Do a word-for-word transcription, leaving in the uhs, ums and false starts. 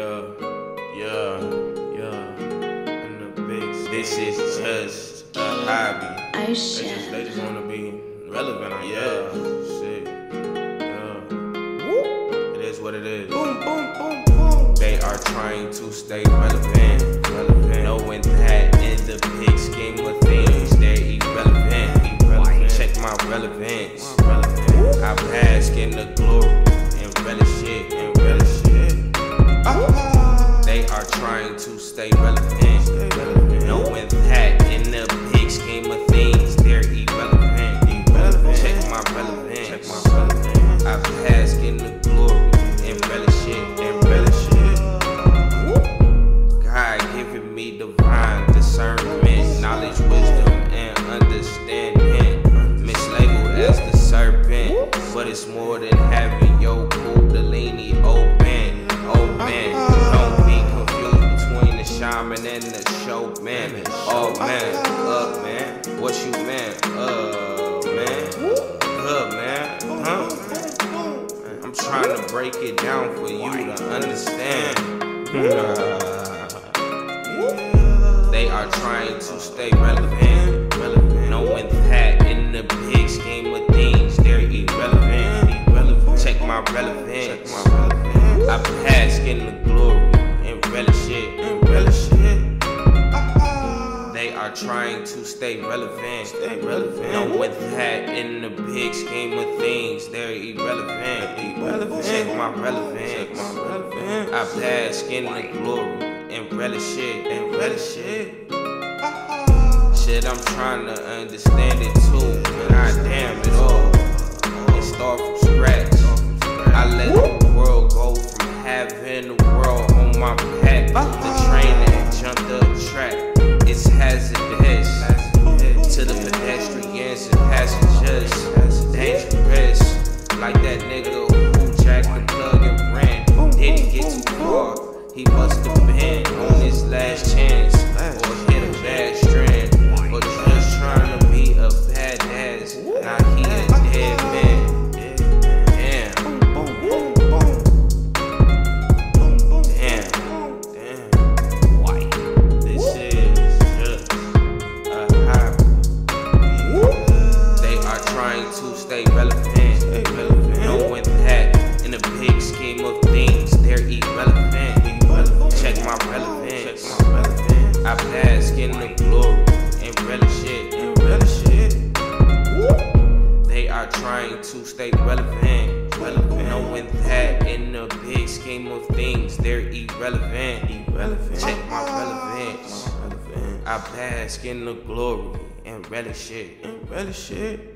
Yeah, yeah, yeah. And the big, this is just a hobby. Oh They shit. just, they just wanna be relevant. I yeah, shit. Yeah. It is what it is. Boom, boom, boom, boom. They are trying to stay relevant, relevant. Knowing that in the big scheme of things, they're irrelevant. irrelevant. Check my relevance. relevant. I bask in the glory and relish it and relish it. They are trying to stay relevant, relevant. Knowing that in the big scheme of things, they're irrelevant. irrelevant. Check my relevance. Check my relevance. I bask in the glory and relish it and relish it. God giving me divine discernment, knowledge, wisdom, and understanding. Mislabeled as the serpent, but it's more than having your kundalini open, open. Don't be confused between the shaman and the showman. Oh man, up man, what you man? Uh man, good man, huh? I'm trying to break it down for you to understand. They are trying to stay relevant, relevant. Knowing that in the big scheme of things, they're irrelevant. irrelevant. Check my relevance. I bask in the glory and relish it and relish it. They are trying to stay relevant, stay relevant. Knowing that in the big scheme of things, they're irrelevant. irrelevant. Check my relevance. I bask in the glory and relish it and relish it. Shit, I'm trying to understand it too, but I damn it all. And start from scratch. I let the world go from having the world on my back. The train that jumped the track, it's hazardous to the pedestrians and passengers. Dangerous, like that nigga who jacked the plug and ran. Didn't get too far. He must have been on his last chance, or hit a bad strand, or just trying to be a badass. Now he a dead man. Damn. Damn. Damn. White. This is just a hobby. They are trying to stay relevant, knowing that in the big scheme of things, they're irrelevant. Check my relevance. I bask in the glory and relish it and relish it. They are trying to stay relevant, relevant. Knowing that in the big scheme of things, they're irrelevant. irrelevant. Check my relevance. I bask in the glory and relish it and relish it.